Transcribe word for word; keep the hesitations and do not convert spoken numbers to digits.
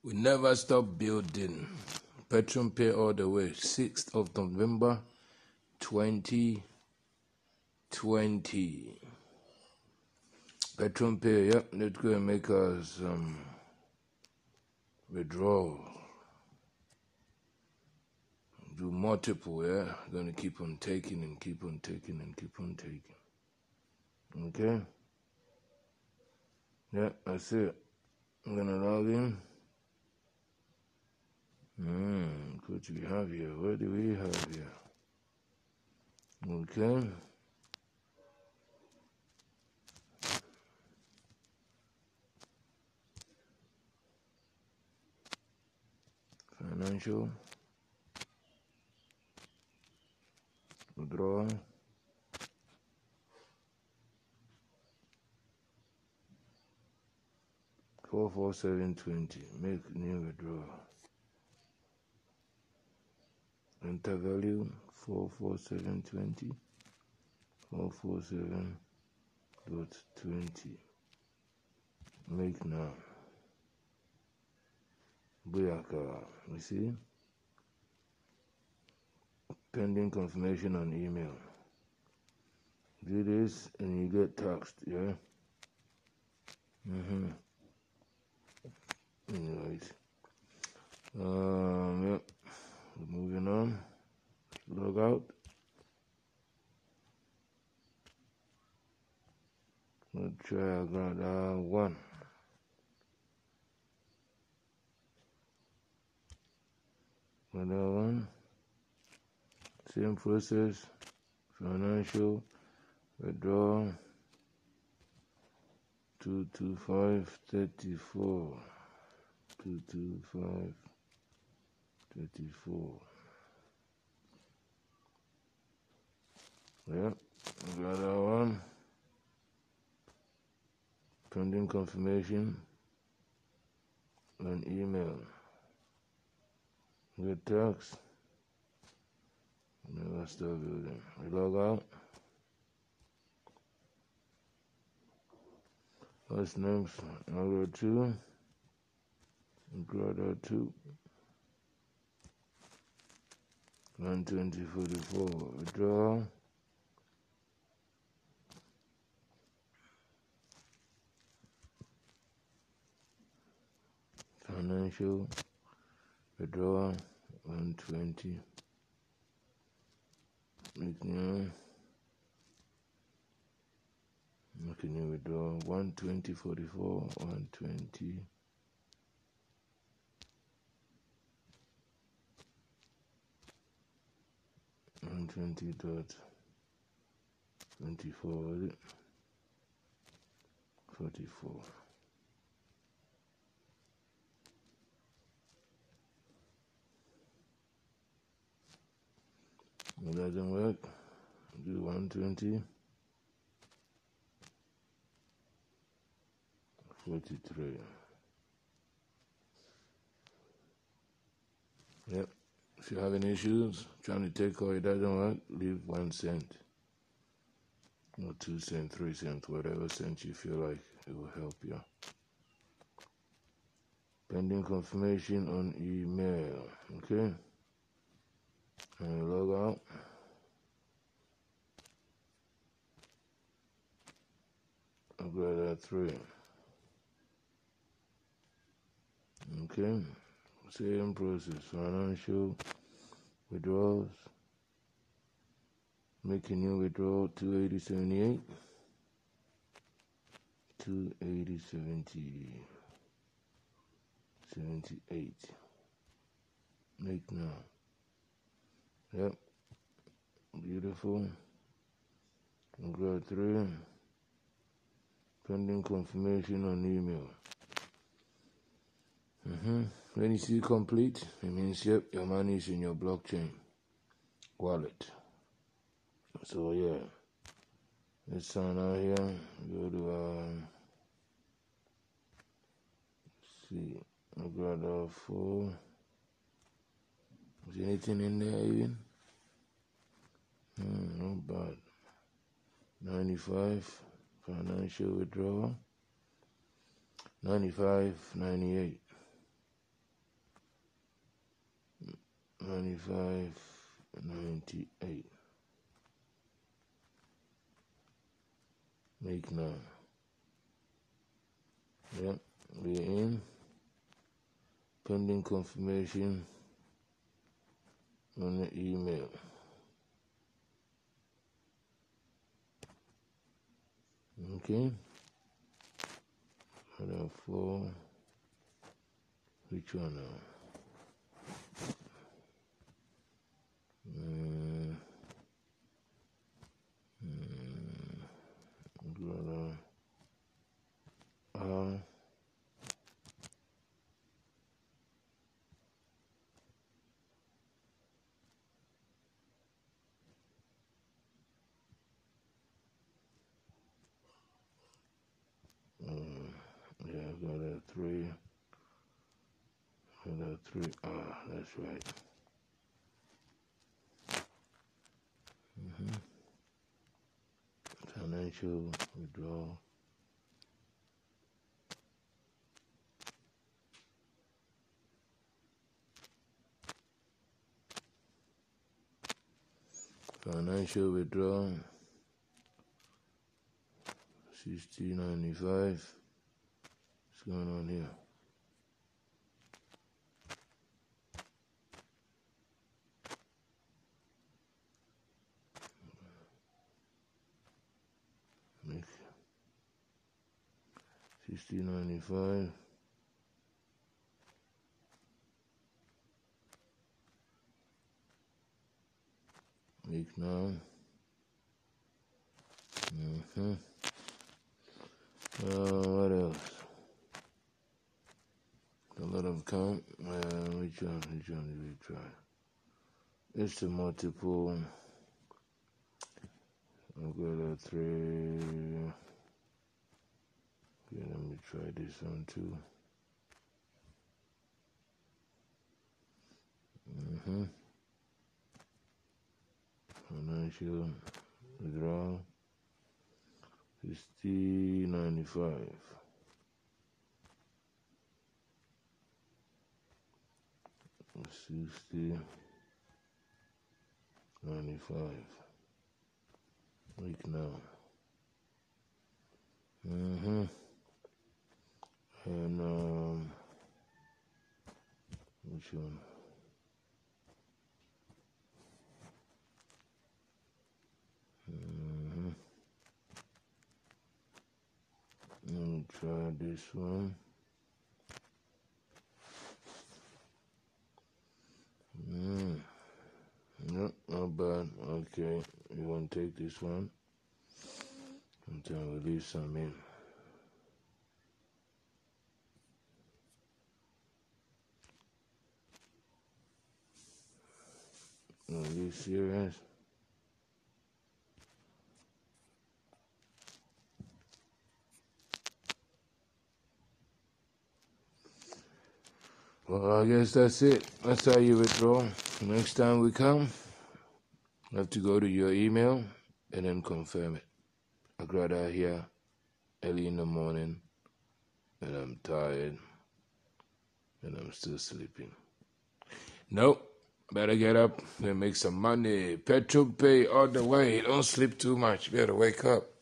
We never stop building. Petron Pay all the way. sixth of November, twenty twenty. Petron Pay, yep, let's go and make us um, withdrawal. Do multiple, yeah? Gonna keep on taking and keep on taking and keep on taking. Okay? Yeah, that's it. I'm gonna log in. Hmm, what do we have here? What do we have here? Okay. Financial. Withdrawal. Four four seven twenty. Make new withdrawal. Enter value four four seven twenty. Four four seven dot twenty. Make now. Booyaka. You see? Pending confirmation on email. Do this and you get taxed, yeah? Mm-hmm. Anyways. Um, yep. Moving on. Log out. Let's try another one. Another one. Same process. Financial. Withdrawal. Two two five thirty four. Two two five thirty four. Yep, got that one. Pending confirmation on email. Good tax. Never stop building. We log out. What's next? I'll go two. Grab that two. one twenty forty-four. Withdraw. Financial. Withdraw. one twenty. Make new. Make a new withdraw. one twenty forty-four. one twenty. one twenty dot twenty-four, was it? forty-four. It doesn't work. Do one twenty. forty-three. Yep. If you have any issues trying to take or it doesn't work, leave one cent. Or two cents, three cents, whatever cent you feel like it will help you. Pending confirmation on email. Okay? And log out. I'll grab that three. Okay? Same process. Financial withdrawals. Make a new withdrawal. two eighty seventy-eight. two eighty seventy. seventy-eight. Make now. Yep. Beautiful. Grab three. Pending confirmation on email. Mm-hmm. When you see complete, it means, yep, your money is in your blockchain wallet. So, yeah. Let's sign out here. Go to, um, let's see. I'll grab that four. Is there anything in there even? Hmm, not bad. ninety-five. Financial withdrawal. ninety-five ninety-eight. ninety-five ninety-eight. Make now. Yep, we're in. Pending confirmation on the email. Okay. Order four. Which one now? Mm. Mm. Uh, uh, yeah, I got a three. I got a three. Ah, that's right. Mm-hmm. Financial withdrawal. Financial withdrawal. Sixty ninety-five. What's going on here? Make sixty ninety-five. Make now. Mm-hmm. Uh, what else? A lot of count. Uh, which one? Which one did we try? It's a multiple. I've got a three. Okay, let me try this one too. Mm-hmm. Financial withdrawal. Sixty ninety-five. Sixty ninety-five. Week now. Mm-hmm. And um, which one? Mm-hmm. Let me try this one. Mm. Nope, not bad. Okay, you want to take this one? Until we leave some in. Are you serious? Well, I guess that's it. That's how you withdraw. Next time we come, you have to go to your email and then confirm it. I got out here early in the morning and I'm tired and I'm still sleeping. Nope. Better get up and make some money. Petrol pay all the way. Don't sleep too much. Better wake up.